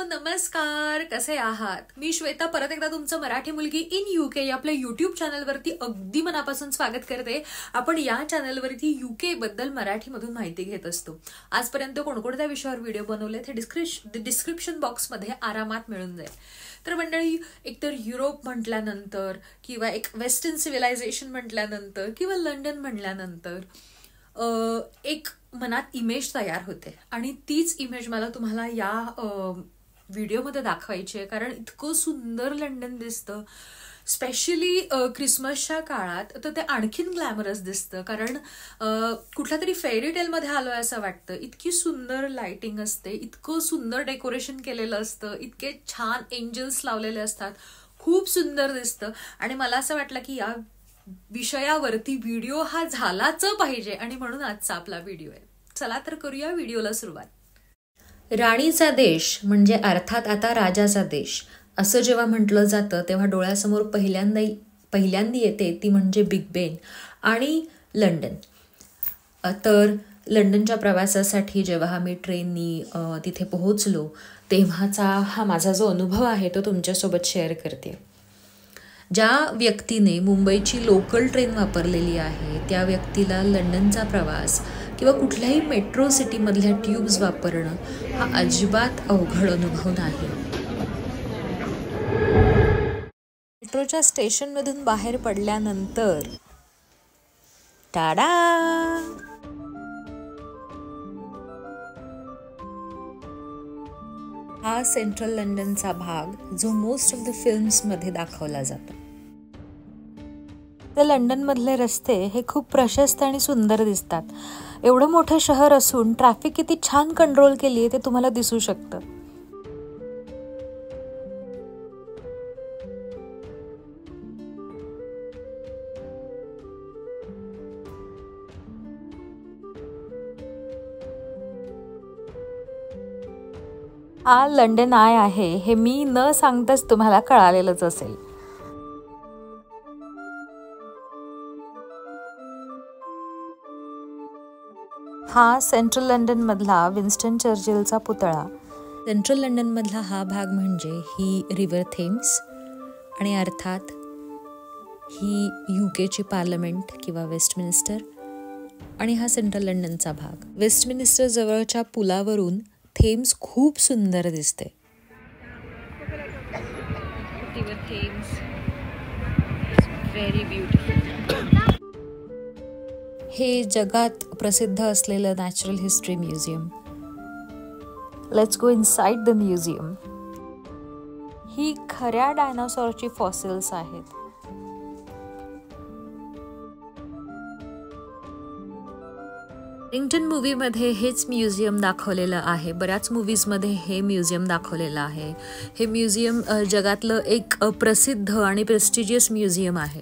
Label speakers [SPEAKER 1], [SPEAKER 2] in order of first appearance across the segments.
[SPEAKER 1] नमस्कार, कसे आहात? मी श्वेता परत एकदा तुमचं मराठी मुलगी इन यूके या आपल्या युट्यूब चॅनलवरती अगदी मनापासून स्वागत करते. आपण या चॅनलवरती यूके बद्दल मराठीमधून माहिती घेत असतो. आजपर्यंत कोणकोणत्या विषयावर व्हिडिओ बनवले ते डिस्क्रिप्शन बॉक्समध्ये आरामात मिळून जाईल. तर मंडळी, एकतर युरोप म्हटल्यानंतर किंवा एक वेस्टर्न सिव्हिलायझेशन म्हटल्यानंतर किंवा लंडन म्हटल्यानंतर एक मनात इमेज तयार होते आणि तीच इमेज मला तुम्हाला या व्हिडिओमध्ये दाखवायची आहे. कारण इतकं सुंदर लंडन दिसतं, स्पेशली क्रिसमसच्या काळात तर ते आणखीन ग्लॅमरस दिसतं. कारण कुठल्या तरी फेरी टेलमध्ये आलोय असं वाटतं. इतकी सुंदर लाइटिंग असते, इतकं सुंदर डेकोरेशन केलेलं असतं, इतके छान एंजल्स लावलेले असतात, खूप सुंदर दिसतं. आणि मला असं वाटलं की या विषयावरती व्हिडिओ हा झालाच पाहिजे आणि म्हणून आजचा आपला व्हिडिओ आहे. चला तर करूया व्हिडिओला सुरुवात. राणीचा देश म्हणजे अर्थात आता राजाचा देश असं जेव्हा म्हटलं जातं तेव्हा डोळ्यासमोर पहिल्यांदा येते ती म्हणजे बिग बेन आणि लंडन. तर लंडनच्या प्रवासासाठी जेव्हा आम्ही ट्रेननी तिथे पोहोचलो तेव्हाचा हा माझा जो अनुभव आहे तो तुमच्यासोबत शेअर करते. ज्या व्यक्तीने मुंबईची लोकल ट्रेन वापरलेली आहे त्या व्यक्तीला लंडनचा प्रवास किंवा कुठल्याही मेट्रो सिटीमधल्या ट्यूब्स वापरणं हा अजिबात अवघड अनुभव नाही. मेट्रोच्या स्टेशनमधून बाहेर पडल्यानंतर टाडा, हा सेंट्रल लंडनचा भाग जो मोस्ट ऑफ द फिल्म्समध्ये दाखवला जातो. तर लंडनमधले रस्ते हे खूप प्रशस्त आणि सुंदर दिसतात. एवढं मोठं शहर असून ट्रॅफिक किती छान कंट्रोल केली आहे ते तुम्हाला दिसू शकतं. हा लंडन आय आहे हे मी न सांगताच तुम्हाला कळालेलंच असेल. हा सेंट्रल लंडन मधला विन्स्टन चर्चिलचा पुतळा. सेंट्रल लंडन मधला हा भाग म्हणजे ही रिव्हर थेम्स आणि अर्थात ही यूकेची पार्लमेंट किंवा वेस्टमिनिस्टर आणि हा सेंट्रल लंडनचा भाग. वेस्टमिनिस्टर जवळच्या पुलावरून थेम्स खूप सुंदर दिसते. Very beautiful. हे जगात प्रसिद्ध असलेलं natural history museum. Let's go inside the museum. ही खऱ्या डायनासॉरची फॉसिल्स आहेत. पेडिंग्टन मूवीमध्ये हेच म्युझियम दाखवलेलं आहे. बऱ्याच मूवीजमध्ये हे म्युझियम दाखवलेलं आहे. हे म्युझियम जगातलं एक प्रसिद्ध आणि प्रेस्टिजियस म्युझियम आहे.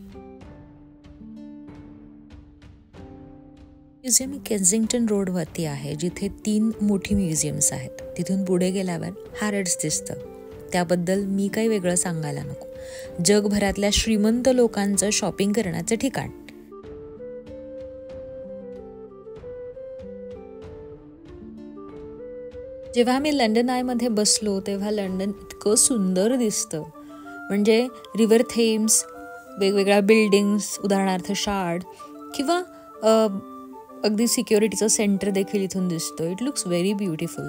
[SPEAKER 1] म्युझियम केन्सिंग्टन रोडवरती आहे जिथे 3 मोठी म्युझियम्स आहेत. तिथून पुढे गेल्यावर हॅरड्स दिसतं. त्याबद्दल मी काही वेगळं सांगायला नको. जगभरातल्या श्रीमंत लोकांचं शॉपिंग करण्याचं ठिकाण. जेव्हा मी लंडन आयमध्ये बसलो तेव्हा लंडन इतकं सुंदर दिसतं. म्हणजे रिव्हर थेम्स, वेगवेगळ्या बिल्डिंग्स, उदाहरणार्थ शार्ड किंवा अगदी सिक्युरिटीचं सेंटर देखील इथून दिसतो. It looks very beautiful.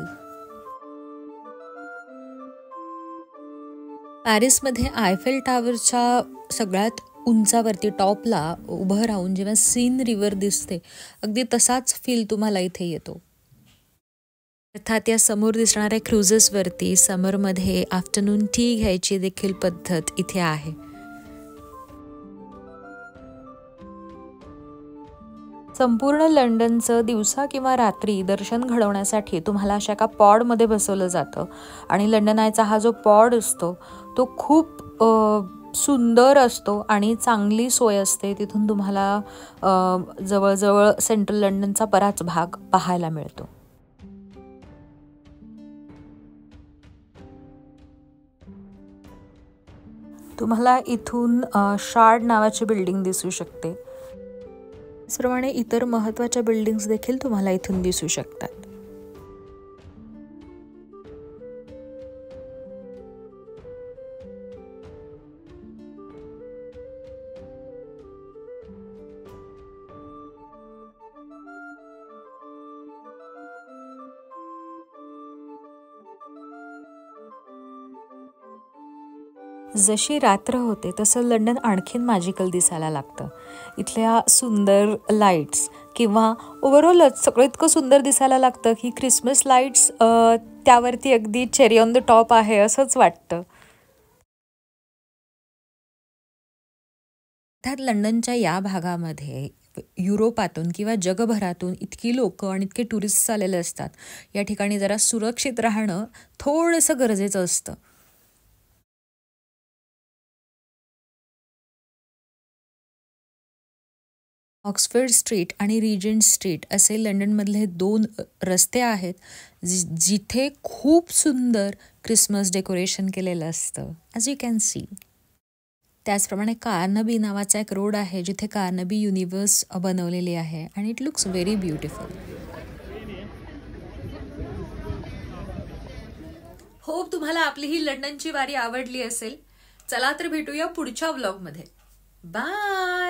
[SPEAKER 1] पॅरिसमध्ये आयफेल टॉवरच्या सगळ्यात उंचावरती टॉपला उभं राहून जेव्हा सीन रिव्हर दिसते अगदी तसाच फील तुम्हाला इथे येतो. अर्थात या समोर दिसणाऱ्या क्रुझेसवरती समरमध्ये आफ्टरनून टी घ्यायची देखील पद्धत इथे आहे. संपूर्ण लंडनचं दिवसा किंवा रात्री दर्शन घडवण्यासाठी तुम्हाला अशा एका पॉडमध्ये बसवलं जातं आणि लंडन आयचा हा जो पॉड असतो तो खूप सुंदर असतो आणि चांगली सोय असते. तिथून तुम्हाला जवळजवळ सेंट्रल लंडनचा बराच भाग पाहायला मिळतो. तुम्हाला इथून शार्ड नावाची बिल्डिंग दिसू शकते. त्याचप्रमाणे इतर महत्त्वाच्या बिल्डिंग्स देखील तुम्हाला इथून दिसू शकतात. जशी रात्र होते तसं लंडन आणखीन मॅजिकल दिसायला लागतं. इथल्या सुंदर लाईट्स किंवा ओव्हरऑलच सगळं इतकं सुंदर दिसायला लागतं की ख्रिसमस लाईट्स त्यावरती अगदी चेरी ऑन द टॉप आहे असंच वाटतं. अर्थात लंडनच्या या भागामध्ये युरोपातून किंवा जगभरातून इतकी लोकं आणि इतके टुरिस्ट आलेले असतात. या ठिकाणी जरा सुरक्षित राहणं थोडंसं गरजेचं असतं. ऑक्सफर्ड स्ट्रीट आणि रिजंट स्ट्रीट असे लंडनमधले 2 रस्ते आहेत जिथे खूप सुंदर ख्रिसमस डेकोरेशन केलेलं असतं, ॲज यू कॅन सी. त्याचप्रमाणे कार्नबी नावाचा एक रोड आहे जिथे कार्नबी युनिव्हर्स बनवलेली आहे आणि it looks very beautiful. Hope तुम्हाला आपली ही लंडनची वारी आवडली असेल. चला तर भेटूया पुढच्या व्लॉगमध्ये. बाय.